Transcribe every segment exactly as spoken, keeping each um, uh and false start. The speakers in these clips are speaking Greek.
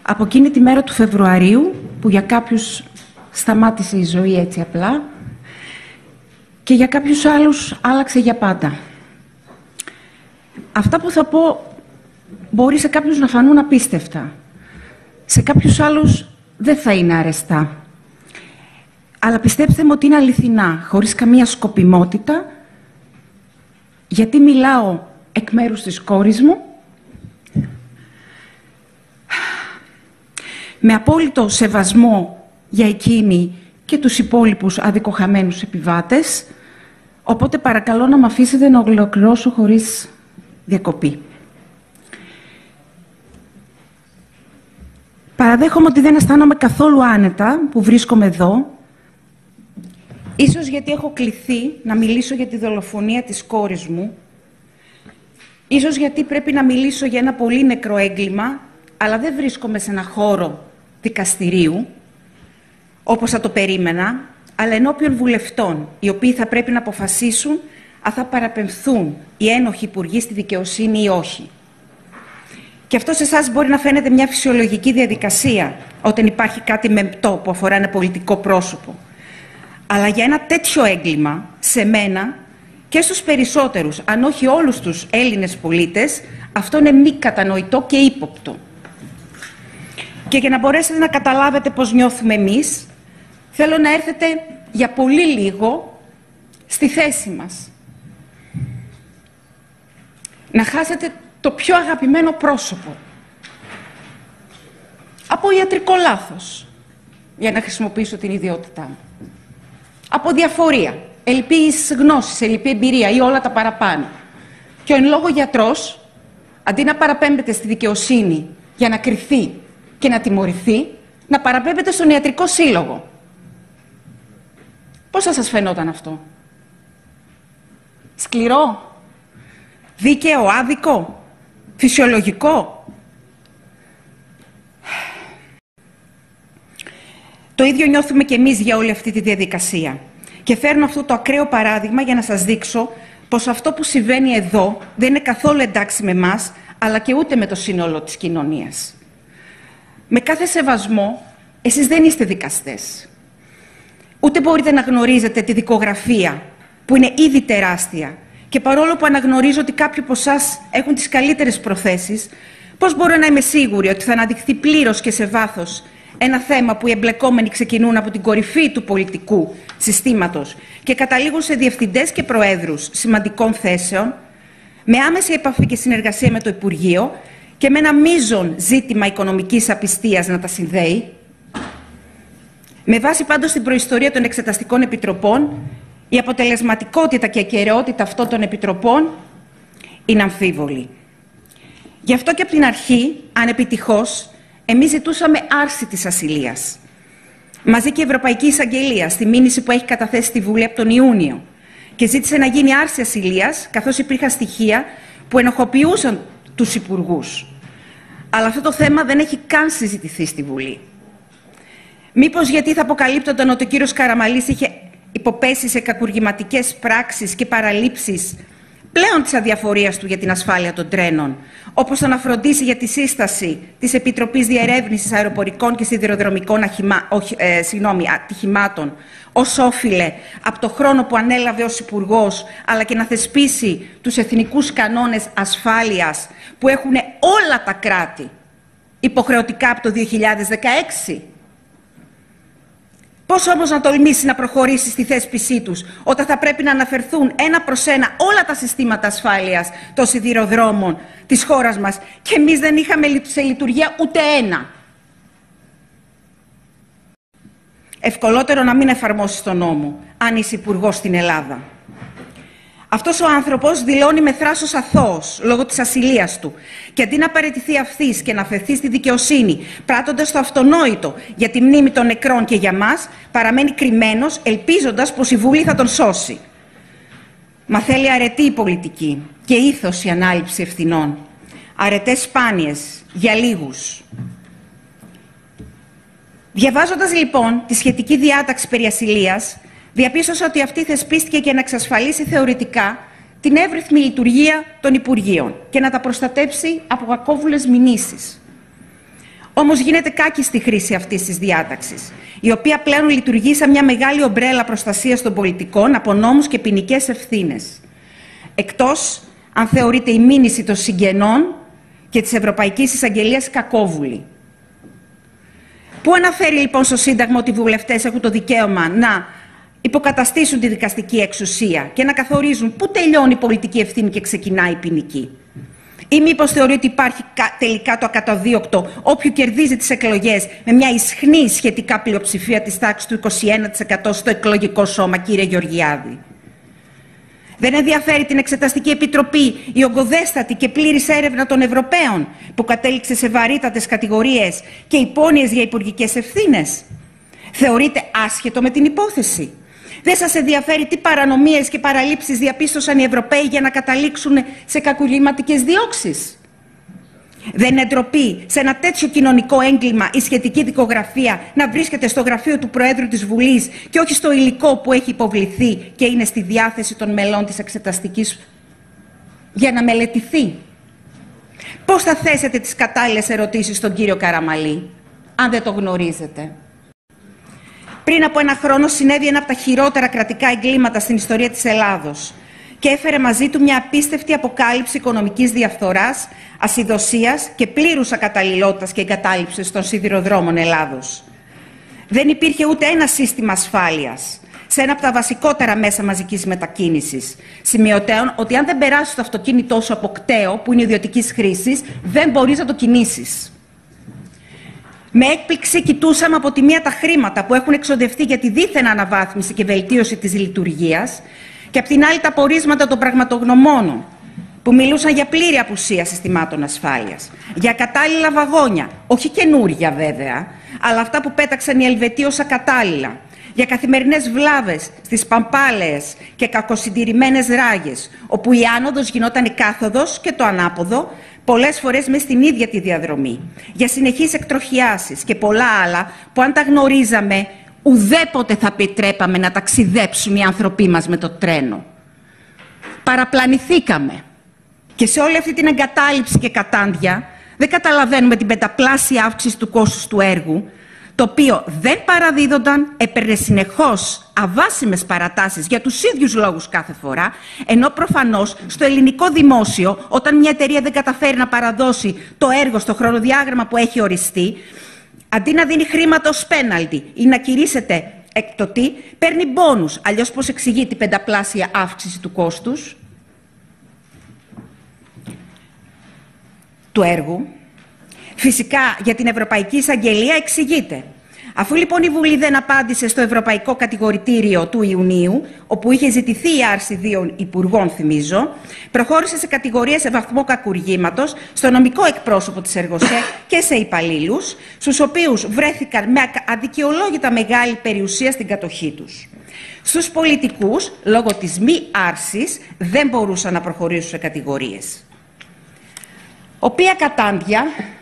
Από εκείνη τη μέρα του Φεβρουαρίου, που για κάποιους σταμάτησε η ζωή έτσι απλά και για κάποιους άλλους άλλαξε για πάντα. Αυτά που θα πω μπορεί σε κάποιους να φανούν απίστευτα. Σε κάποιους άλλους δεν θα είναι αρεστά. Αλλά πιστέψτε μου ότι είναι αληθινά, χωρίς καμία σκοπιμότητα, γιατί μιλάω εκ μέρους της κόρης μου, με απόλυτο σεβασμό για εκείνη και τους υπόλοιπους αδικοχαμένους επιβάτες, οπότε παρακαλώ να με αφήσετε να ολοκληρώσω χωρίς διακοπή. Παραδέχομαι ότι δεν αισθάνομαι καθόλου άνετα που βρίσκομαι εδώ, ίσως γιατί έχω κληθεί να μιλήσω για τη δολοφονία της κόρης μου, ίσως γιατί πρέπει να μιλήσω για ένα πολύ νεκρό έγκλημα, αλλά δεν βρίσκομαι σε ένα χώρο δικαστηρίου, όπως θα το περίμενα, αλλά ενώπιον βουλευτών, οι οποίοι θα πρέπει να αποφασίσουν αν θα παραπεμφθούν οι ένοχοι υπουργοί στη δικαιοσύνη ή όχι. Και αυτό σε εσάς μπορεί να φαίνεται μια φυσιολογική διαδικασία, όταν υπάρχει κάτι μεμπτό που αφορά ένα πολιτικό πρόσωπο. Αλλά για ένα τέτοιο έγκλημα, σε μένα και στους περισσότερους, αν όχι όλους τους Έλληνες πολίτες, αυτό είναι μη κατανοητό και ύποπτο. Και για να μπορέσετε να καταλάβετε πώς νιώθουμε εμείς, θέλω να έρθετε για πολύ λίγο στη θέση μας. Να χάσετε το πιο αγαπημένο πρόσωπο. Από ιατρικό λάθος, για να χρησιμοποιήσω την ιδιότητά μου. Από διαφορία, ελλειπής γνώσης, ελλειπή εμπειρία ή όλα τα παραπάνω. Και ο εν λόγω γιατρός, αντί να παραπέμπεται στη δικαιοσύνη για να κριθεί και να τιμωρηθεί, να παραπέμπεται στον ιατρικό σύλλογο. Πώς θα σας φαινόταν αυτό? Σκληρό? Δίκαιο? Άδικο? Φυσιολογικό? Το ίδιο νιώθουμε και εμείς για όλη αυτή τη διαδικασία. Και φέρνω αυτό το ακραίο παράδειγμα για να σας δείξω πως αυτό που συμβαίνει εδώ δεν είναι καθόλου εντάξει με εμάς, αλλά και ούτε με το σύνολο της κοινωνίας. Με κάθε σεβασμό, εσείς δεν είστε δικαστές. Ούτε μπορείτε να γνωρίζετε τη δικογραφία, που είναι ήδη τεράστια. Και παρόλο που αναγνωρίζω ότι κάποιοι από εσάς έχουν τις καλύτερες προθέσεις, πώς μπορώ να είμαι σίγουρη ότι θα αναδειχθεί πλήρως και σε βάθος ένα θέμα που οι εμπλεκόμενοι ξεκινούν από την κορυφή του πολιτικού συστήματος και καταλήγουν σε διευθυντές και προέδρους σημαντικών θέσεων, με άμεση επαφή και συνεργασία με το Υπουργείο και με ένα μείζον ζήτημα οικονομικής απιστίας να τα συνδέει. Με βάση πάντως την προϊστορία των εξεταστικών επιτροπών, η αποτελεσματικότητα και ακεραιότητα αυτών των επιτροπών είναι αμφίβολη. Γι' αυτό και από την αρχή, ανεπιτυχώς, εμείς ζητούσαμε άρση της ασυλίας. Μαζί και η Ευρωπαϊκή Εισαγγελία, στη μήνυση που έχει καταθέσει στη Βουλή από τον Ιούνιο, και ζήτησε να γίνει άρση ασυλίας, καθώς υπήρχαν στοιχεία που ενοχοποιούσαν τους υπουργούς. Αλλά αυτό το θέμα δεν έχει καν συζητηθεί στη Βουλή. Μήπως γιατί θα αποκαλύπτονταν ότι ο κύριος Καραμανλής είχε υποπέσει σε κακουργηματικές πράξεις και παραλήψεις πλέον της αδιαφορίας του για την ασφάλεια των τρένων, όπως το να φροντίσει για τη σύσταση της Επιτροπής Διερεύνησης Αεροπορικών και Σιδηροδρομικών αχημα... όχι, ε, συγγνώμη, ατυχημάτων, ως όφιλε από το χρόνο που ανέλαβε ως Υπουργός, αλλά και να θεσπίσει τους εθνικούς κανόνες ασφάλειας που έχουν όλα τα κράτη υποχρεωτικά από το δύο χιλιάδες δεκαέξι. Πώς όμως να τολμήσει να προχωρήσει στη θέσπισή τους, όταν θα πρέπει να αναφερθούν ένα προς ένα όλα τα συστήματα ασφάλειας των σιδηροδρόμων της χώρας μας και εμείς δεν είχαμε σε λειτουργία ούτε ένα. Ευκολότερο να μην εφαρμόσεις τον νόμο, αν είσαι υπουργός στην Ελλάδα. Αυτός ο άνθρωπος δηλώνει με θράσος αθώος λόγω της ασυλίας του και αντί να παραιτηθεί αυθής και να αφαιθεί στη δικαιοσύνη, πράττοντας το αυτονόητο για τη μνήμη των νεκρών και για μας, παραμένει κρυμμένος, ελπίζοντας πως η Βουλή θα τον σώσει. Μα θέλει αρετή η πολιτική και ήθος η ανάληψη ευθυνών. Αρετές σπάνιες για λίγους. Διαβάζοντας λοιπόν τη σχετική διάταξη περί ασυλίας, διαπίστωσα ότι αυτή θεσπίστηκε για να εξασφαλίσει θεωρητικά την εύρυθμη λειτουργία των Υπουργείων και να τα προστατέψει από κακόβουλες μηνύσεις. Όμως γίνεται κάκιστη χρήση αυτής της διάταξης, η οποία πλέον λειτουργεί σαν μια μεγάλη ομπρέλα προστασίας των πολιτικών από νόμους και ποινικές ευθύνες. Εκτός αν θεωρείται η μήνυση των συγγενών και της Ευρωπαϊκής Εισαγγελίας κακόβουλη. Πού αναφέρει λοιπόν στο Σύνταγμα ότι οι βουλευτές έχουν το δικαίωμα να υποκαταστήσουν τη δικαστική εξουσία και να καθορίζουν πού τελειώνει η πολιτική ευθύνη και ξεκινάει η ποινική? Ή μήπως θεωρεί ότι υπάρχει τελικά το ακαταδίωκτο όποιου κερδίζει τις εκλογές με μια ισχνή σχετικά πλειοψηφία της τάξης του είκοσι ένα τοις εκατό στο εκλογικό σώμα, κύριε Γεωργιάδη? Δεν ενδιαφέρει την Εξεταστική Επιτροπή η ογκοδέστατη και πλήρης έρευνα των Ευρωπαίων που κατέληξε σε βαρύτατες κατηγορίες και υπόνοιες για υπουργικές ευθύνες? Θεωρείτε άσχετο με την υπόθεση? Δεν σας ενδιαφέρει τι παρανομίες και παραλήψεις διαπίστωσαν οι Ευρωπαίοι για να καταλήξουν σε κακουργηματικές διώξεις? Δεν είναι ντροπή σε ένα τέτοιο κοινωνικό έγκλημα η σχετική δικογραφία να βρίσκεται στο γραφείο του Προέδρου της Βουλής και όχι στο υλικό που έχει υποβληθεί και είναι στη διάθεση των μελών της Εξεταστικής για να μελετηθεί? Πώς θα θέσετε τις κατάλληλες ερωτήσεις στον κύριο Καραμαλή, αν δεν το γνωρίζετε? Πριν από ένα χρόνο συνέβη ένα από τα χειρότερα κρατικά εγκλήματα στην ιστορία της Ελλάδος και έφερε μαζί του μια απίστευτη αποκάλυψη οικονομικής διαφθοράς, ασυδοσίας και πλήρους ακαταλληλότητας και εγκατάλειψης των σιδηροδρόμων Ελλάδος. Δεν υπήρχε ούτε ένα σύστημα ασφάλειας σε ένα από τα βασικότερα μέσα μαζικής μετακίνησης, σημειωτέων ότι αν δεν περάσεις το αυτοκίνητό σου από κταίο, που είναι ιδιωτικής χρήσης, δεν μπορείς να το κινήσεις. Με έκπληξη κοιτούσαμε από τη μία τα χρήματα που έχουν εξοδευτεί για τη δίθεν αναβάθμιση και βελτίωση της λειτουργίας και από την άλλη τα πορίσματα των πραγματογνωμόνων που μιλούσαν για πλήρη απουσία συστημάτων ασφάλειας, για κατάλληλα βαγόνια, όχι καινούρια βέβαια, αλλά αυτά που πέταξαν οι Ελβετοί ως ακατάλληλα, για καθημερινές βλάβες στις παμπάλαιες και κακοσυντηρημένες ράγες, όπου η άνοδος γινόταν κάθοδος και το ανάποδο, πολλές φορές μες στην ίδια τη διαδρομή, για συνεχείς εκτροχιάσεις και πολλά άλλα που αν τα γνωρίζαμε, ουδέποτε θα επιτρέπαμε να ταξιδέψουν οι άνθρωποι μας με το τρένο. Παραπλανηθήκαμε. Και σε όλη αυτή την εγκατάλειψη και κατάντια δεν καταλαβαίνουμε την πενταπλάσια αύξηση του κόστους του έργου, το οποίο δεν παραδίδονταν, έπαιρνε συνεχώς αβάσιμες παρατάσεις για τους ίδιους λόγους κάθε φορά, ενώ προφανώς στο ελληνικό δημόσιο, όταν μια εταιρεία δεν καταφέρει να παραδώσει το έργο στο χρονοδιάγραμμα που έχει οριστεί, αντί να δίνει χρήματα ως πέναλτι ή να κηρύσσεται εκτοτή, παίρνει μπόνους. Αλλιώς πώς εξηγεί την πενταπλάσια αύξηση του κόστους του έργου? Φυσικά για την Ευρωπαϊκή Εισαγγελία εξηγείται. Αφού λοιπόν η Βουλή δεν απάντησε στο Ευρωπαϊκό Κατηγορητήριο του Ιουνίου, όπου είχε ζητηθεί η άρση δύο υπουργών, θυμίζω, προχώρησε σε κατηγορίες σε βαθμό κακουργήματος στο νομικό εκπρόσωπο της Εργοσέ και σε υπαλλήλους, στους οποίους βρέθηκαν με αδικαιολόγητα μεγάλη περιουσία στην κατοχή τους. Στους πολιτικούς, λόγω της μη άρσης, δεν μπορούσαν να προχωρήσουν σε κατηγορίες. Οποία κατάντια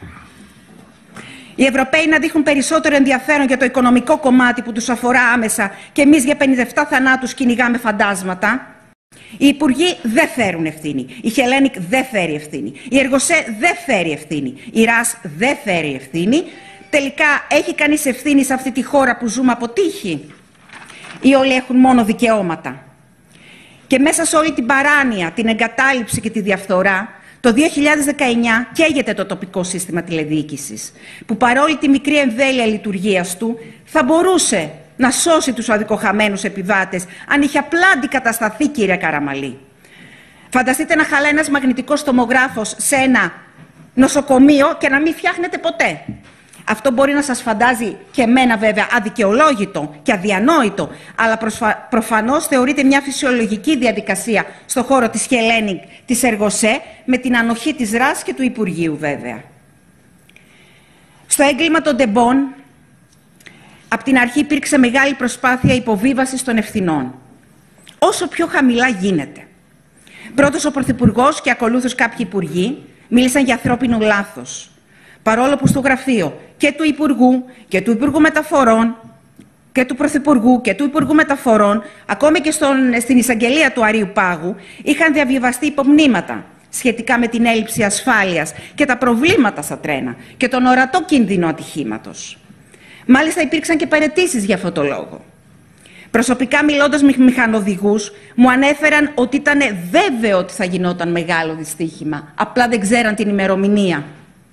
οι Ευρωπαίοι να δείχνουν περισσότερο ενδιαφέρον για το οικονομικό κομμάτι που τους αφορά άμεσα και εμείς για πενήντα επτά θανάτους κυνηγάμε φαντάσματα. Οι υπουργοί δεν φέρουν ευθύνη. Η Χελένικ δεν φέρει ευθύνη. Η Εργοσέ δεν φέρει ευθύνη. Η ΡΑΣ δεν φέρει ευθύνη. Τελικά έχει κανείς ευθύνη σε αυτή τη χώρα που ζούμε από τύχη? Ή όλοι έχουν μόνο δικαιώματα? Και μέσα σε όλη την παράνοια, την εγκατάλειψη και τη διαφθορά, το δύο χιλιάδες δεκαεννιά καίγεται το τοπικό σύστημα τηλεδιοίκησης, που παρόλη τη μικρή εμβέλεια λειτουργίας του θα μπορούσε να σώσει τους αδικοχαμένους επιβάτες αν είχε απλά αντικατασταθεί, κύριε Καραμαλή. Φανταστείτε να χαλάει ένας μαγνητικός τομογράφος σε ένα νοσοκομείο και να μην φτιάχνεται ποτέ. Αυτό μπορεί να σας φαντάζει και εμένα βέβαια αδικαιολόγητο και αδιανόητο, αλλά προσφα... προφανώς θεωρείται μια φυσιολογική διαδικασία στο χώρο της Χελένικ, της Εργοσέ, με την ανοχή της ΡΑΣ και του Υπουργείου βέβαια. Στο έγκλημα των Ντεμπών, από την αρχή υπήρξε μεγάλη προσπάθεια υποβίβασης των ευθυνών. Όσο πιο χαμηλά γίνεται. Πρώτος ο Πρωθυπουργός και ακολούθως κάποιοι υπουργοί μίλησαν για ανθρώπινο λάθος. Παρόλο που στο γραφείο και του Υπουργού και του Υπουργού Μεταφορών και του Πρωθυπουργού και του Υπουργού Μεταφορών, ακόμη και στον, στην εισαγγελία του Αρείου Πάγου, είχαν διαβιβαστεί υπομνήματα σχετικά με την έλλειψη ασφάλειας και τα προβλήματα στα τρένα και τον ορατό κίνδυνο ατυχήματος. Μάλιστα υπήρξαν και παραιτήσεις για αυτό το λόγο. Προσωπικά μιλώντας με μηχανοδηγούς, μου ανέφεραν ότι ήταν βέβαιο ότι θα γινόταν μεγάλο δυστύχημα, απλά δεν ξέραν την ημερομηνία.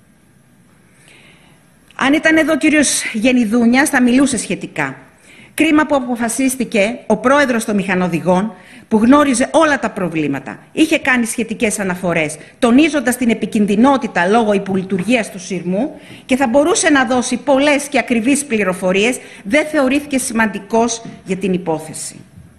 Αν ήταν εδώ ο κύριος Γενιδούνιας θα μιλούσε σχετικά. Κρίμα που αποφασίστηκε ο πρόεδρος των μηχανοδηγών, που γνώριζε όλα τα προβλήματα, είχε κάνει σχετικές αναφορές, τονίζοντας την επικινδυνότητα λόγω υπολειτουργίας του σειρμού και θα μπορούσε να δώσει πολλές και ακριβείς πληροφορίες, δεν θεωρήθηκε σημαντικός για την υπόθεση.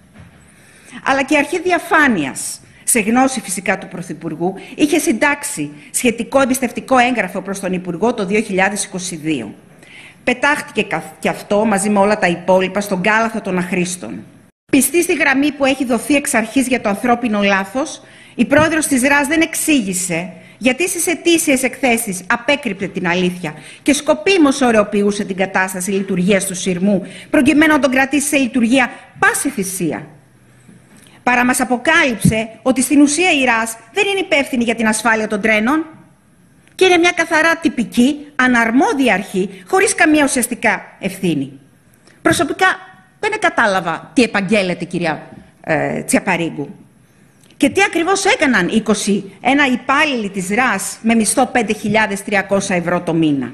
Αλλά και η αρχή διαφάνειας, σε γνώση φυσικά του Πρωθυπουργού, είχε συντάξει σχετικό εμπιστευτικό έγγραφο προς τον Υπουργό το δύο χιλιάδες είκοσι δύο. Πετάχτηκε και αυτό μαζί με όλα τα υπόλοιπα στον κάλαθο των αχρήστων. Πιστή στη γραμμή που έχει δοθεί εξ αρχής για το ανθρώπινο λάθος, η πρόεδρος της ΡΑΣ δεν εξήγησε γιατί στις ετήσιες εκθέσεις απέκρυπτε την αλήθεια και σκοπίμως ωρεοποιούσε την κατάσταση λειτουργίας του σειρμού, προκειμένου να τον κρατήσει σε λειτουργία πάση θυσία. Παρά μας αποκάλυψε ότι στην ουσία η ΡΑΣ δεν είναι υπεύθυνη για την ασφάλεια των τρένων και είναι μια καθαρά τυπική, αναρμόδια αρχή, χωρίς καμία ουσιαστικά ευθύνη. Προσωπικά δεν κατάλαβα τι επαγγέλλεται, κυρία ε, Τσιαπαρίγκου. Και τι ακριβώς έκαναν είκοσι ένα υπάλληλοι της ΡΑΣ με μισθό πέντε χιλιάδες τριακόσια ευρώ το μήνα.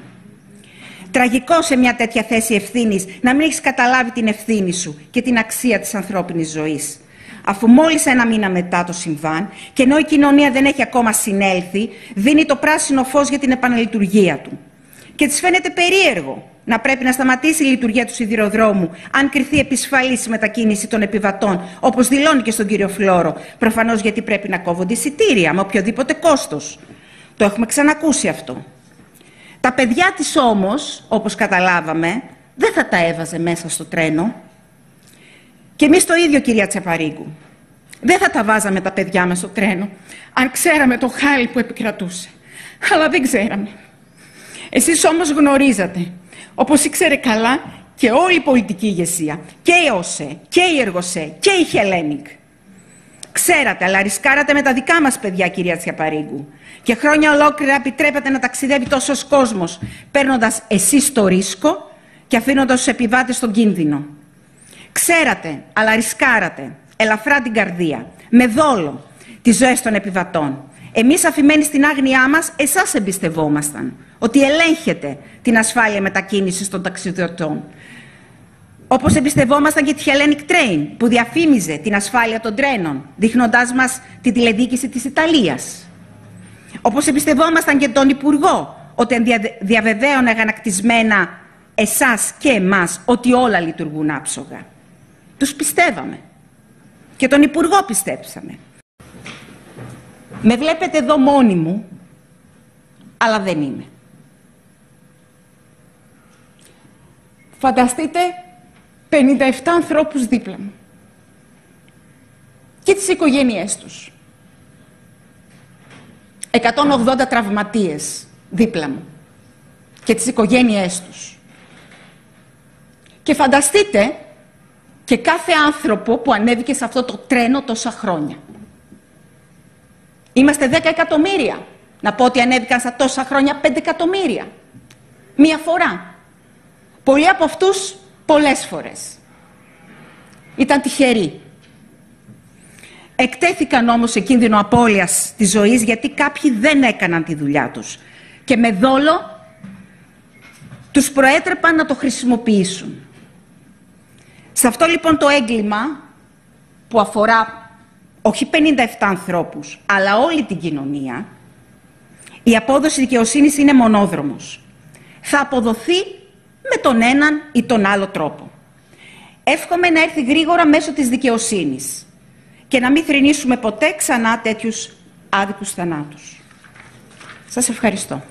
Τραγικό σε μια τέτοια θέση ευθύνης να μην έχεις καταλάβει την ευθύνη σου και την αξία της ανθρώπινης ζωής. Αφού μόλις ένα μήνα μετά το συμβάν και ενώ η κοινωνία δεν έχει ακόμα συνέλθει, δίνει το πράσινο φως για την επαναλειτουργία του. Και της φαίνεται περίεργο να πρέπει να σταματήσει η λειτουργία του σιδηροδρόμου αν κριθεί επισφαλής η μετακίνηση των επιβατών, όπως δηλώνει και στον κύριο Φλόρο, προφανώς γιατί πρέπει να κόβονται εισιτήρια με οποιοδήποτε κόστος. Το έχουμε ξανακούσει αυτό. Τα παιδιά της όμως, όπως καταλάβαμε, δεν θα τα έβαζε μέσα στο τρένο. Και εμείς το ίδιο, κυρία Τσιαπαρίγκου. Δεν θα τα βάζαμε τα παιδιά μας στο τρένο, αν ξέραμε το χάλι που επικρατούσε. Αλλά δεν ξέραμε. Εσείς όμως γνωρίζατε, όπως ήξερε καλά και όλη η πολιτική ηγεσία, και η ΟΣΕ, και η Εργοσέ, και η Hellenic. Ξέρατε, αλλά ρισκάρατε με τα δικά μας παιδιά, κυρία Τσιαπαρίγκου. Και χρόνια ολόκληρα επιτρέπατε να ταξιδεύει τόσος κόσμος, παίρνοντας εσείς το ρίσκο και αφήνοντας τους επιβάτες στον κίνδυνο. Ξέρατε, αλλά ρισκάρατε, ελαφρά την καρδία, με δόλο, τις ζωές των επιβατών. Εμείς, αφημένοι στην άγνοιά μας, εσάς εμπιστευόμασταν, ότι ελέγχετε την ασφάλεια μετακίνησης των ταξιδιωτών. Όπως εμπιστευόμασταν και τη Hellenic Train, που διαφήμιζε την ασφάλεια των τρένων, δείχνοντάς μας τη τηλεδιοίκηση της Ιταλίας. Όπως εμπιστευόμασταν και τον Υπουργό, ότι διαβεβαίωνε αγανακτισμένα εσάς και εμάς ότι όλα λειτουργούν άψογα. Τους πιστεύαμε. Και τον Υπουργό πιστέψαμε. Με βλέπετε εδώ μόνη μου, αλλά δεν είμαι. Φανταστείτε πενήντα επτά ανθρώπους δίπλα μου και τις οικογένειές τους. εκατόν ογδόντα τραυματίες δίπλα μου και τις οικογένειές τους. Και φανταστείτε και κάθε άνθρωπο που ανέβηκε σε αυτό το τρένο τόσα χρόνια. Είμαστε δέκα εκατομμύρια. Να πω ότι ανέβηκαν στα τόσα χρόνια πέντε εκατομμύρια. Μία φορά. Πολλοί από αυτούς πολλές φορές. Ήταν τυχεροί. Εκτέθηκαν όμως σε κίνδυνο απώλειας της ζωής γιατί κάποιοι δεν έκαναν τη δουλειά τους. Και με δόλο τους προέτρεπαν να το χρησιμοποιήσουν. Σε αυτό λοιπόν το έγκλημα που αφορά όχι πενήντα επτά ανθρώπους, αλλά όλη την κοινωνία, η απόδοση δικαιοσύνης είναι μονόδρομος. Θα αποδοθεί με τον έναν ή τον άλλο τρόπο. Εύχομαι να έρθει γρήγορα μέσω της δικαιοσύνης και να μην θρηνήσουμε ποτέ ξανά τέτοιους άδικους θανάτους. Σας ευχαριστώ.